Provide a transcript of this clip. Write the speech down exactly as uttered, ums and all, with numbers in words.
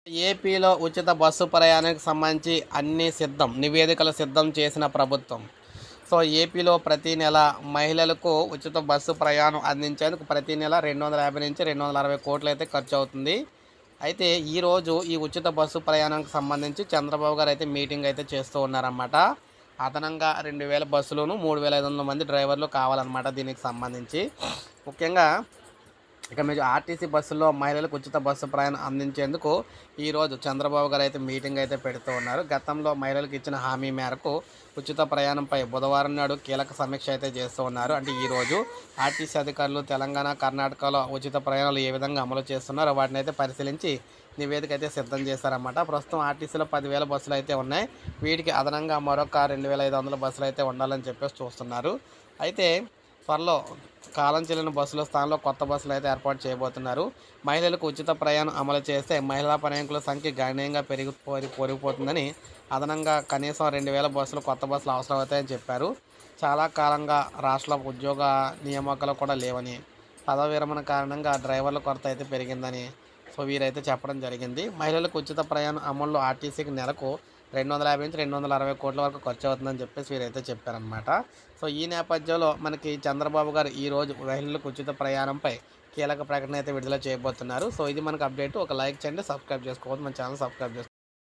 ఏపీలో ఉచిత బస్సు ప్రయాణానికి సంబంధించి అన్ని సిద్ధం నివేదికలు సిద్ధం చేసిన ప్రభుత్వం. సో ఏపీలో ప్రతి నెల మహిళలకు ఉచిత బస్సు ప్రయాణం అందించేందుకు ప్రతి నెల రెండు వందల యాభై నుంచి రెండు వందల అరవై కోట్లు అయితే ఖర్చు అవుతుంది. అయితే ఈరోజు ఈ ఉచిత బస్సు ప్రయాణానికి సంబంధించి చంద్రబాబు గారు అయితే మీటింగ్ అయితే చేస్తూ ఉన్నారన్నమాట. అదనంగా రెండు వేల బస్సులను మూడు వేల ఐదు వందల మంది డ్రైవర్లు కావాలన్నమాట. దీనికి సంబంధించి ముఖ్యంగా ఇక మీరు ఆర్టీసీ బస్సుల్లో మహిళలకు ఉచిత బస్సు ప్రయాణం అందించేందుకు ఈరోజు చంద్రబాబు గారు అయితే మీటింగ్ అయితే పెడుతూ ఉన్నారు. గతంలో మహిళలకు ఇచ్చిన హామీ మేరకు ఉచిత ప్రయాణంపై బుధవారం నాడు కీలక సమీక్ష అయితే చేస్తూ ఉన్నారు. అంటే ఈరోజు ఆర్టీసీ అధికారులు తెలంగాణ, కర్ణాటకలో ఉచిత ప్రయాణాలు ఏ విధంగా అమలు చేస్తున్నారో వాటిని అయితే పరిశీలించి నివేదిక అయితే సిద్ధం చేశారన్నమాట. ప్రస్తుతం ఆర్టీసీలో పదివేల బస్సులు అయితే ఉన్నాయి. వీటికి అదనంగా మరొక రెండు వేల ఐదు వందల బస్సులు అయితే ఉండాలని చెప్పేసి చూస్తున్నారు. అయితే త్వరలో కాలం చెల్లిన బస్సుల స్థానంలో కొత్త బస్సులు అయితే ఏర్పాటు చేయబోతున్నారు. మహిళలకు ఉచిత ప్రయాణం అమలు చేస్తే మహిళా ప్రయాణికుల సంఖ్య గణనీయంగా పెరిగి పెరిగిపోతుందని, అదనంగా కనీసం రెండు వేల బస్సులు కొత్త బస్సులు అవసరమవుతాయని చెప్పారు. చాలా కాలంగా రాష్ట్ర ఉద్యోగ నియామకాలు కూడా లేవని, పదవి విరమణ కారణంగా డ్రైవర్ల కొరత అయితే పెరిగిందని సో వీరైతే చెప్పడం జరిగింది. మహిళలకు ఉచిత ప్రయాణం అమల్లో ఆర్టీసీకి నెలకు రెండు వందల యాభై నుంచి రెండు వందల అరవై కోట్ల వరకు ఖర్చు అవుతుందని చెప్పేసి వీరైతే చెప్పారనమాట. సో ఈ నేపథ్యంలో మనకి చంద్రబాబు గారు ఈరోజు మహిళలకు ఉచిత ప్రయాణంపై కీలక ప్రకటన అయితే విడుదల చేయబోతున్నారు. సో ఇది మనకు అప్డేట్. ఒక లైక్ చేయండి, సబ్స్క్రైబ్ చేసుకోవద్దు, మన ఛానల్ సబ్స్క్రైబ్ చేసుకోండి.